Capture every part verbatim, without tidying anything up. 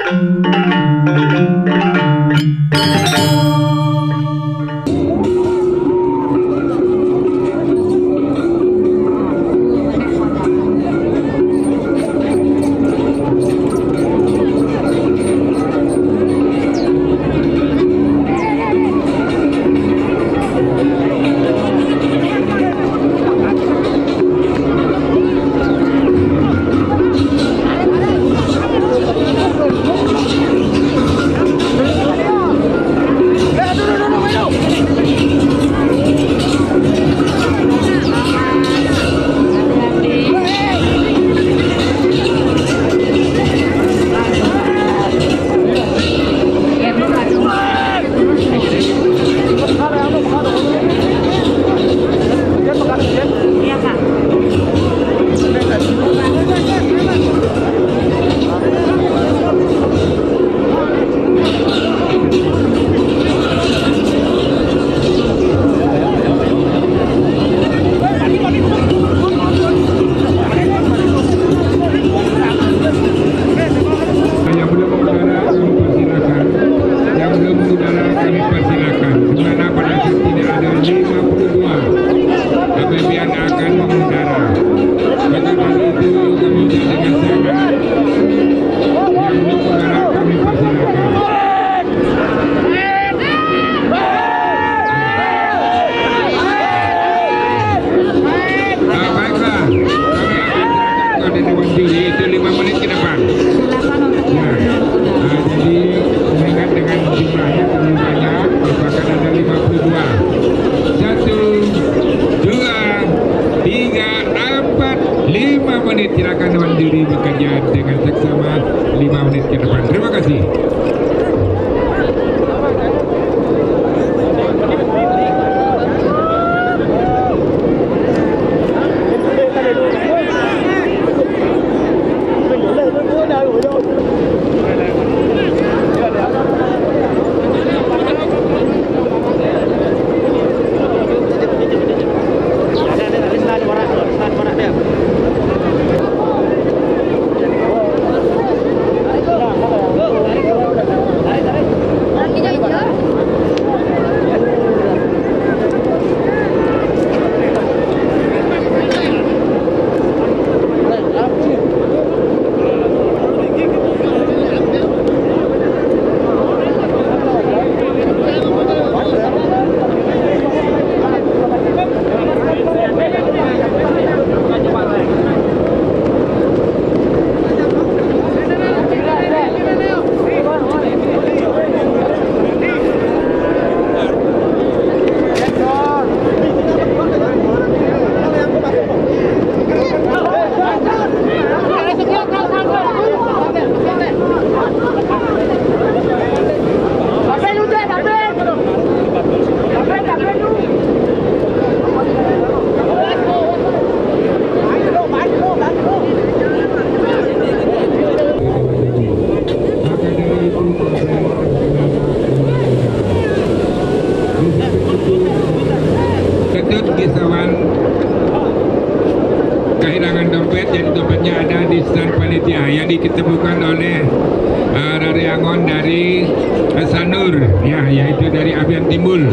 Diketemukan oleh uh, Rari Angon dari uh, Sanur, ya, yaitu dari Abian Timbul.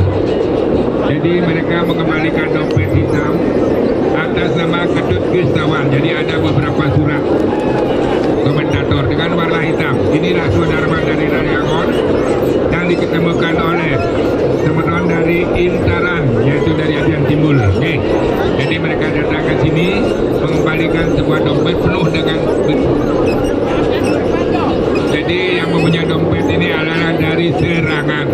Jadi mereka mengembalikan dompet hitam atas nama Ketut Gustawan. Jadi ada beberapa surat komentator dengan warna hitam. Inilah saudara dari Rari Angon yang diketemukan oleh teman-teman dari Intaran, yaitu dari Abian Timbul. Oke, jadi mereka datang ke sini mengembalikan sebuah dompet penuh dengan. Jadi yang mempunyai dompet ini adalah dari Serangan.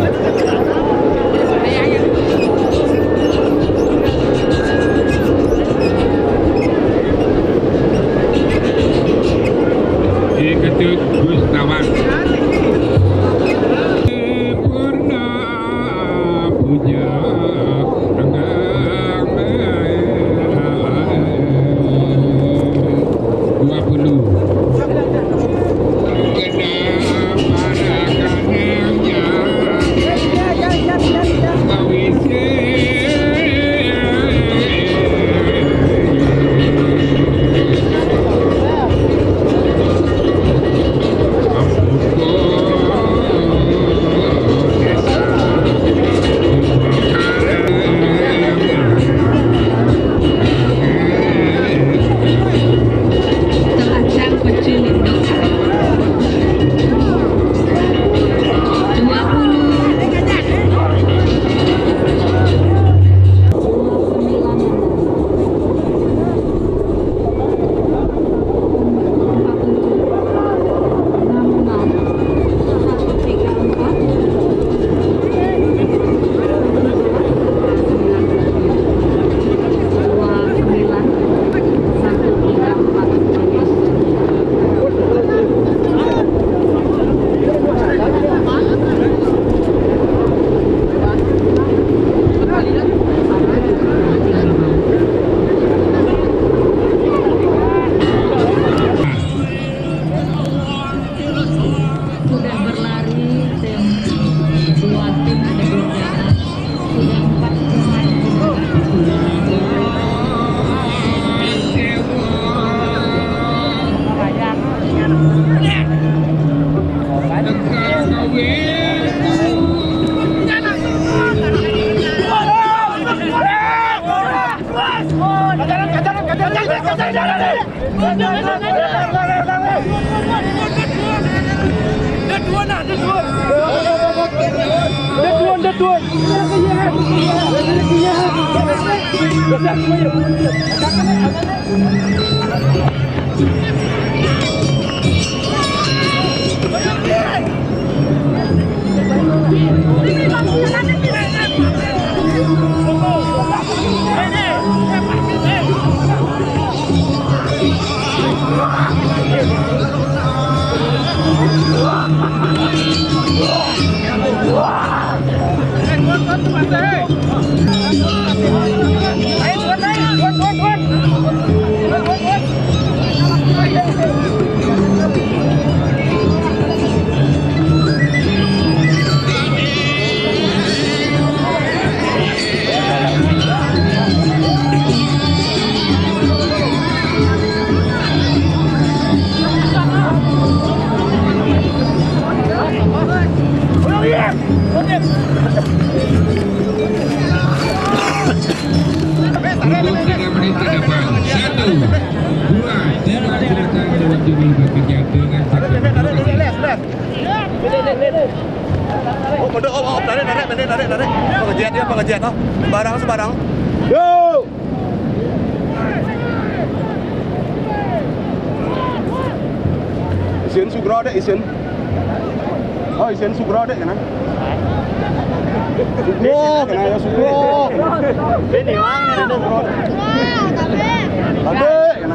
Di Ketut Gustawan. Pernah puja dua puluh. Barang sebarang. Yo. Isin Sugro dek isin. Oh isin Sugro dek kena. Sugro kena ya Sugro. Ini mang ini Sugro. Ade kena.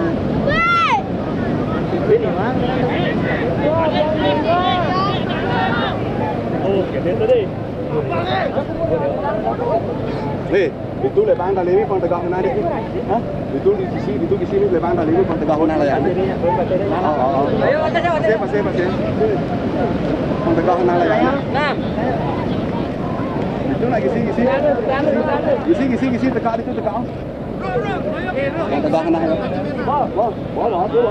Ini mang. Oh, kena tadi. Nih, itu lepas tali ini pun tegak mana dek? Hah? Itu di sisi, itu di sini lepas tali ini pun tegak mana lah ya? Oh, ayo pasir, pasir, pasir. Pun tegak mana lah ya? Nah. Itu lagi sih, gisi. Gisi, gisi, gisi tegak itu tegak. Pun tegak mana ya? Wah, wah, wah, tu.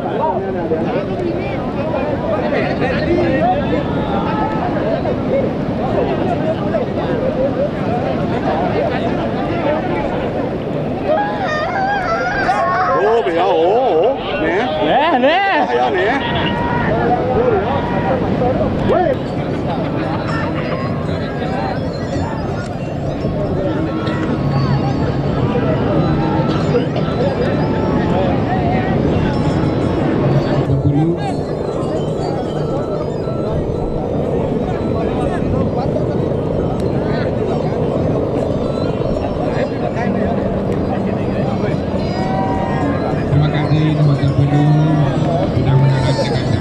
Oh, bây giờ ồ, nè, Nè, nè. bây giờ nè. Terima kasih nomor terpilih sudah menangani Jakarta.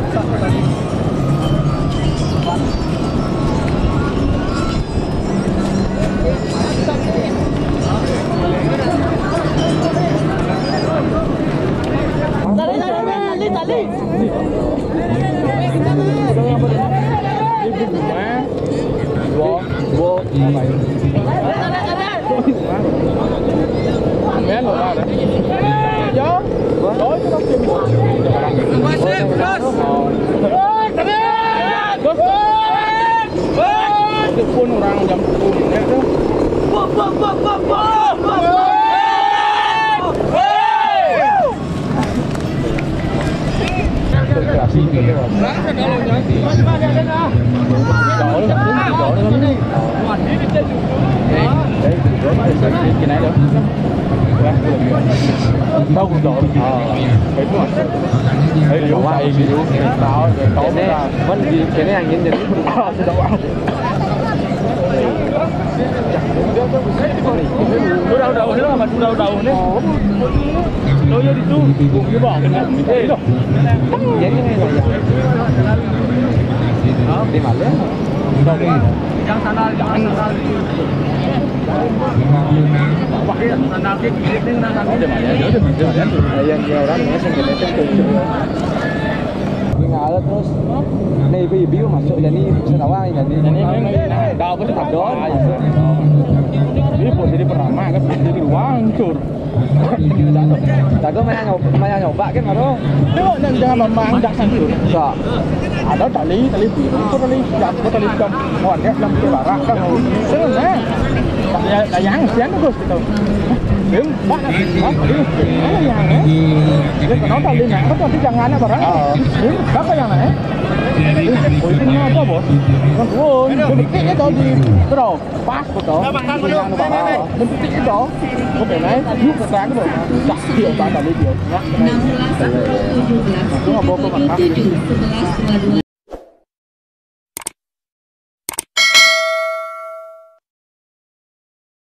Pun orang jam sepuluh tu. Đâu cũng rồi. Cái đúng rồi. Cái liễu vậy liễu tao tao ra vẫn gì cái này nhìn nhìn đâu đâu. Tôi đau đầu nữa mà tôi đau đầu nữa. Tôi vô đi tu, cùng với bỏ cái thế rồi. Vậy cái này rồi. Đó, đi mà lớn. Đâu đi. Jangan sana, jangan sana. Pakai sana ke kiri dengan sana. Ada mana? Ada mana? Yang dia orang ni sen kita sen tu. Ngala terus. Nih ibu masuk jadi senawang jadi. Jadi dah aku tetap doang. Ini posisi pertama kan jadi hancur. Tak có mấy anh nhậu mấy anh nhậu bạ cái mà đó. Nếu nên ra mà mang đặt sang cửa. Dạ. À đó tali tali bị có tali chặt có tali trong hoàn cái lâm cái bà ra cái hồ. Thế là nè. Là dáng sáng nó từ. Nếu bắt nó đi nó là dáng đấy. Nếu mà nó tali nhẹ nó còn cái chẳng ngán nó bà ra. Nếu bắt cái dáng này. seri berikutnya. Apa, Bos? Oh, bentik itu di terus pas betul. Bentik itu. Oke, nah, yuk sekarang tuh. Tak dia tak tadi dia. Ya. enam belas tujuh belas, tujuh belas tujuh belas, sebelas dua puluh dua.